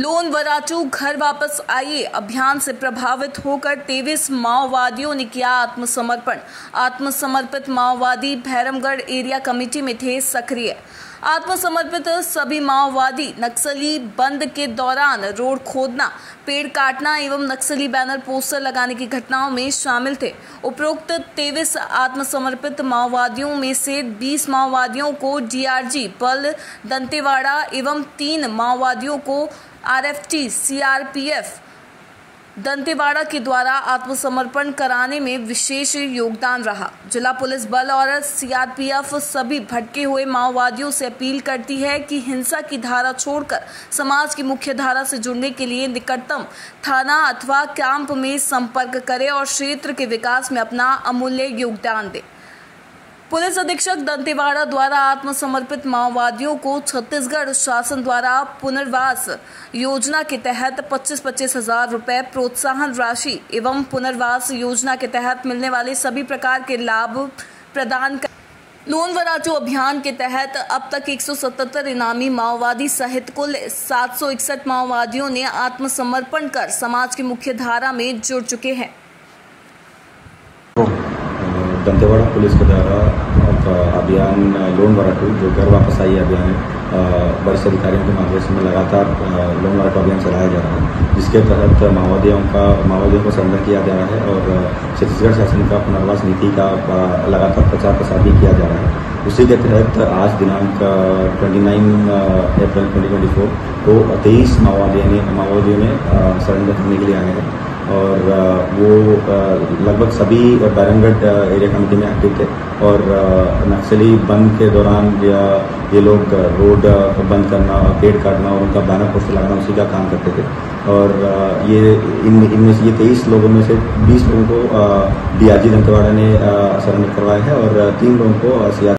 Loan वराचू घर वापस आइए अभियान से प्रभावित होकर 23 माओवादियों ने किया आत्मसमर्पण। आत्मसमर्पित माओवादी भैरमगढ़ एरिया कमेटी में थे सक्रिय। आत्मसमर्पित सभी माओवादी नक्सली बंद के दौरान रोड खोदना, पेड़ काटना एवं नक्सली बैनर पोस्टर लगाने की घटनाओं में शामिल थे। उपरोक्त 23 आत्मसमर्पित माओवादियों में से 20 माओवादियों को डीआरजी बल दंतेवाड़ा एवं 3 माओवादियों को आरएफटी सीआरपीएफ दंतेवाड़ा के द्वारा आत्मसमर्पण कराने में विशेष योगदान रहा। जिला पुलिस बल और सीआरपीएफ सभी भटके हुए माओवादियों से अपील करती है कि हिंसा की धारा छोड़कर समाज की मुख्य धारा से जुड़ने के लिए निकटतम थाना अथवा कैंप में संपर्क करें और क्षेत्र के विकास में अपना अमूल्य योगदान दें। पुलिस अधीक्षक दंतेवाड़ा द्वारा आत्मसमर्पित माओवादियों को छत्तीसगढ़ शासन द्वारा पुनर्वास योजना के तहत 25-25 हजार रुपए प्रोत्साहन राशि एवं पुनर्वास योजना के तहत मिलने वाले सभी प्रकार के लाभ प्रदान कर लोन वराचू अभियान के तहत अब तक 177 इनामी माओवादी सहित कुल 761 माओवादियों ने आत्मसमर्पण कर समाज की मुख्य धारा में जुड़ चुके हैं। दंतेवाड़ा पुलिस के द्वारा अभियान लोन वराटू जो घर वापस आई अभियान वरिष्ठ अधिकारियों के मार्गदर्शन में लगातार लोन वराटू अभियान चलाया जा रहा है, जिसके तहत माओवादियों को सरेंडर किया जा रहा है और छत्तीसगढ़ शासन का पुनर्वास नीति का लगातार प्रचार प्रसार भी किया जा रहा है। उसी के तहत आज दिनांक 29 अप्रैल 2024 को 23 माओवादियों ने सरेंडर करने के लिए आए हैं और वो लगभग सभी भैरमगढ़ एरिया कमेटी में एक्टिव थे और नक्सली बंद के दौरान ये लोग रोड बंद करना, पेड़ काटना और उनका बैनर पोस्टर लगाना उसी का काम करते थे। और ये इनमें से 23 लोगों में से 20 लोगों को डीआरजी दंतेवाड़ा ने सरेंडर करवाया है और 3 लोगों को